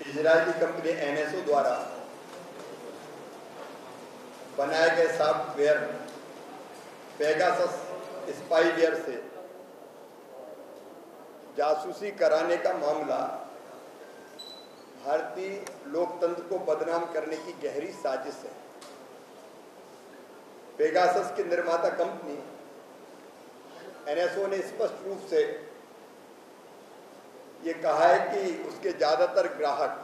Israeli company NSO द्वारा बनाए गए सॉफ्टवेयर पेगासस स्पाईवेयर से जासूसी कराने का मामला भारतीय लोकतंत्र को बदनाम करने की गहरी साजिश है। पेगासस की निर्माता कंपनी एनएसओ ने स्पष्ट रूप से ये कहा है कि उसके ज्यादातर ग्राहक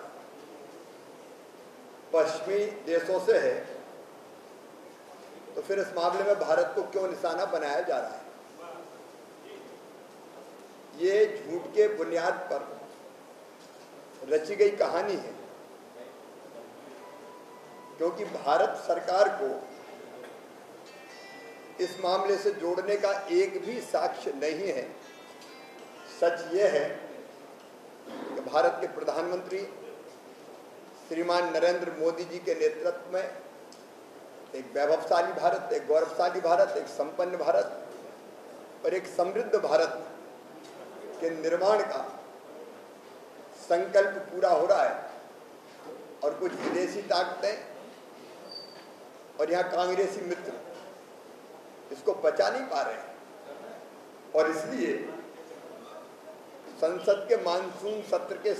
पश्चिमी देशों से है, तो फिर इस मामले में भारत को क्यों निशाना बनाया जा रहा है? ये झूठ के बुनियाद पर रची गई कहानी है, क्योंकि भारत सरकार को इस मामले से जोड़ने का एक भी साक्ष्य नहीं है। सच ये है कि भारत के प्रधानमंत्री श्रीमान नरेंद्र मोदी जी के नेतृत्व में एक वैभवशाली भारत, एक गौरवशाली भारत, एक संपन्न भारत और एक समृद्ध भारत के निर्माण का संकल्प पूरा हो रहा है, और कुछ विदेशी ताकतें और यहाँ कांग्रेसी मित्र इसको बचा नहीं पा रहे हैं। और इसलिए संसद के मानसून सत्र के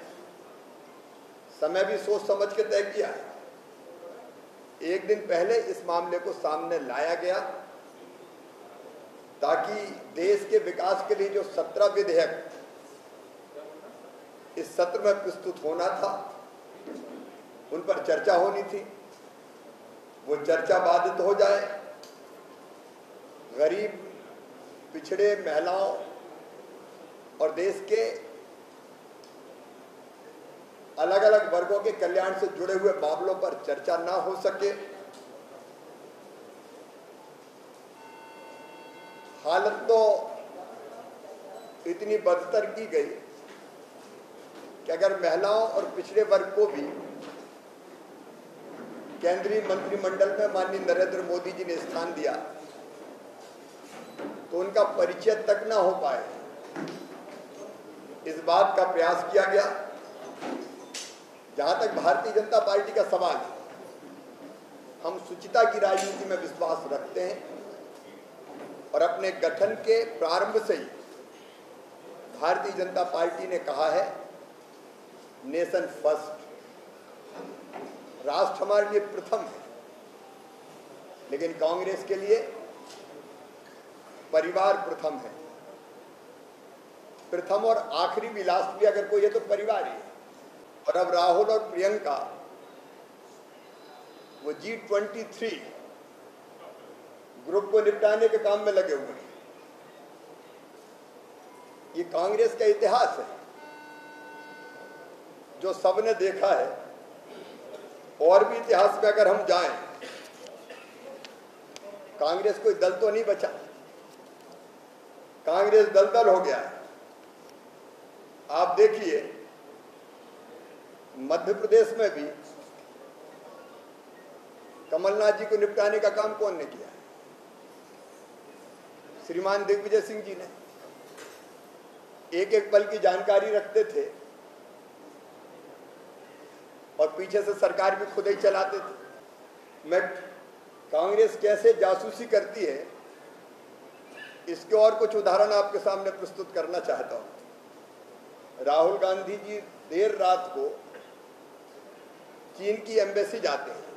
समय भी सोच समझ के तय किया है। एक दिन पहले इस मामले को सामने लाया गया ताकि देश के विकास के लिए जो 17 विधेयक इस सत्र में प्रस्तुत होना था, उन पर चर्चा होनी थी, वो चर्चा बाधित हो जाए, गरीब, पिछड़े, महिलाओं और देश के अलग अलग वर्गों के कल्याण से जुड़े हुए मामलों पर चर्चा ना हो सके। हालत तो इतनी बदतर की गई कि अगर महिलाओं और पिछड़े वर्ग को भी केंद्रीय मंत्रिमंडल में माननीय नरेंद्र मोदी जी ने स्थान दिया तो उनका परिचय तक ना हो पाए, इस बात का प्रयास किया गया। जहां तक भारतीय जनता पार्टी का सवाल है, हम शुचिता की राजनीति में विश्वास रखते हैं और अपने गठन के प्रारंभ से ही भारतीय जनता पार्टी ने कहा है नेशन फर्स्ट, राष्ट्र हमारे लिए प्रथम है। लेकिन कांग्रेस के लिए परिवार प्रथम है। प्रथम और आखिरी विलास भी अगर कोई है तो परिवार ही है। और अब राहुल और प्रियंका वो G23 ग्रुप को निपटाने के काम में लगे हुए हैं। ये कांग्रेस का इतिहास है जो सबने देखा है। और भी इतिहास में अगर हम जाएं, कांग्रेस कोई दल तो नहीं बचा, कांग्रेस दलदल हो गया है। आप देखिए मध्य प्रदेश में भी कमलनाथ जी को निपटाने का काम कौन ने किया है? श्रीमान दिग्विजय सिंह जी ने। एक एक पल की जानकारी रखते थे और पीछे से सरकार भी खुद ही चलाते थे। मैं कांग्रेस कैसे जासूसी करती है इसके और कुछ उदाहरण आपके सामने प्रस्तुत करना चाहता हूं। राहुल गांधी जी देर रात को चीन की एम्बेसी जाते हैं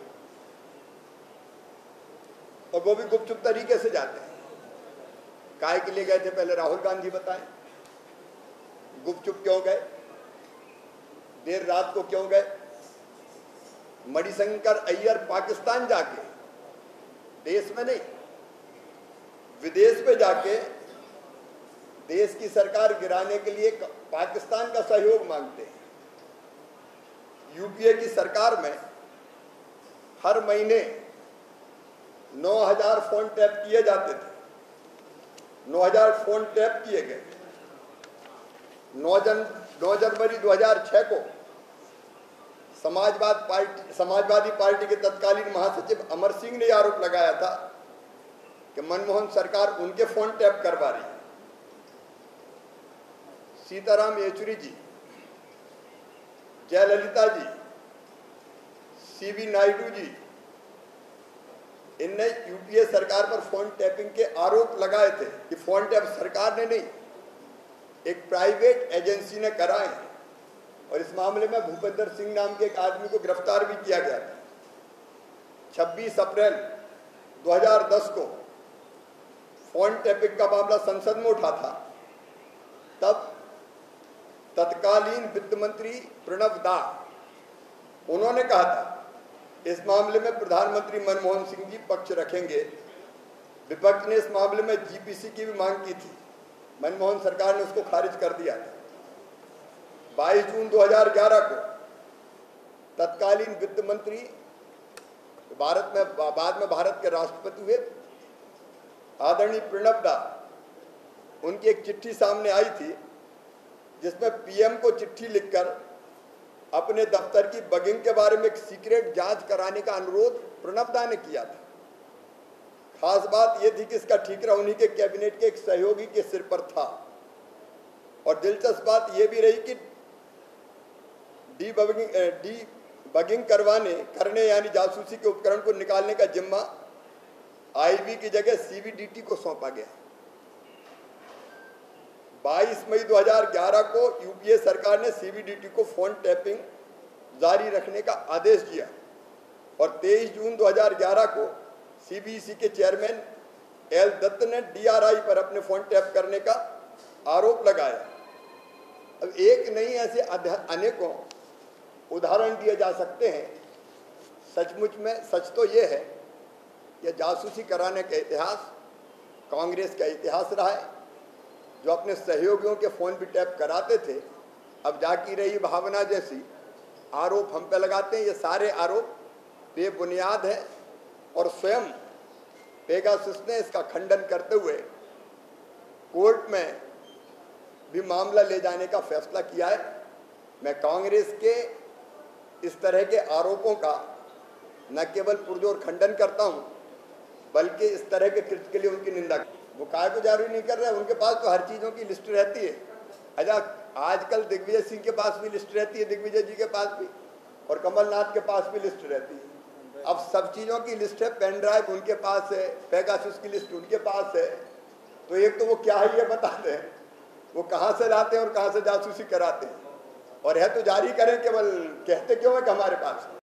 और वो भी गुपचुप तरीके से जाते हैं। काहे के लिए गए थे पहले राहुल गांधी बताएं? गुपचुप क्यों गए? देर रात को क्यों गए? मणिशंकर अय्यर पाकिस्तान जाके, देश में नहीं विदेश में जाके देश की सरकार गिराने के लिए पाकिस्तान का सहयोग मांगते हैं। यूपीए की सरकार में हर महीने 9000 फोन टैप किए जाते थे। 9000 फोन टैप किए गए। 9 जनवरी 2006 को समाजवादी पार्टी के तत्कालीन महासचिव अमर सिंह ने आरोप लगाया था कि मनमोहन सरकार उनके फोन टैप करवा रही है। सीताराम येचुरी जी जयललिता जी, सीवी नायडू जी, इनने यूपीए सरकार पर फोन टैपिंग के आरोप लगाए थे कि फोन टैप सरकार ने नहीं, एक प्राइवेट एजेंसी ने कराए हैं। और इस मामले में भूपेंद्र सिंह नाम के एक आदमी को गिरफ्तार भी किया गया था। 26 अप्रैल 2010 को फोन टैपिंग का मामला संसद में उठा था। तब तत्कालीन वित्त मंत्री प्रणब दा, उन्होंने कहा था इस मामले में प्रधानमंत्री मनमोहन सिंह जी पक्ष रखेंगे। विपक्ष ने इस मामले में जीपीसी की भी मांग की थी, मनमोहन सरकार ने उसको खारिज कर दिया था। 22 जून 2011 को तत्कालीन वित्त मंत्री, बाद में भारत के राष्ट्रपति हुए, आदरणीय प्रणब दा, उनकी एक चिट्ठी सामने आई थी जिसमें पीएम को चिट्ठी लिखकर अपने दफ्तर की बगिंग के बारे में एक सीक्रेट जांच कराने का अनुरोध प्रणब दा ने किया था। खास बात यह थी कि इसका ठीकरा उन्हीं के कैबिनेट के एक सहयोगी के सिर पर था। और दिलचस्प बात यह भी रही कि डीबगिंग करने यानी जासूसी के उपकरण को निकालने का जिम्मा आईबी की जगह सीबीडीटी को सौंपा गया। 22 मई 2011 को यूपीए सरकार ने सीबीडीटी को फोन टैपिंग जारी रखने का आदेश दिया और 23 जून 2011 को सीबीसी के चेयरमैन एल दत्त ने डीआरआई पर अपने फोन टैप करने का आरोप लगाया। अब एक नहीं, ऐसे अनेकों उदाहरण दिए जा सकते हैं। सचमुच में सच तो ये है कि जासूसी कराने का इतिहास कांग्रेस का इतिहास रहा है, जो अपने सहयोगियों के फोन भी टैप कराते थे। अब जाकी रही भावना जैसी आरोप हम पे लगाते हैं। ये सारे आरोप बेबुनियाद है और स्वयं पेगासस ने इसका खंडन करते हुए कोर्ट में भी मामला ले जाने का फैसला किया है। मैं कांग्रेस के इस तरह के आरोपों का न केवल पुरजोर खंडन करता हूं, बल्कि इस तरह के कृत्य के लिए उनकी निंदा। वो काय को जारी नहीं कर रहे, उनके पास तो हर चीज़ों की लिस्ट रहती है। अच्छा, आजकल दिग्विजय सिंह के पास भी लिस्ट रहती है, दिग्विजय जी के पास भी, और कमलनाथ के पास भी लिस्ट रहती है। अब सब चीज़ों की लिस्ट है, पेन ड्राइव उनके पास है, पेगासस की लिस्ट उनके पास है। तो एक तो वो क्या है ये बताते हैं, वो कहाँ से लाते हैं और कहाँ से जासूसी कराते हैं, और है तो जारी करें, केवल कहते क्यों है कि हमारे पास।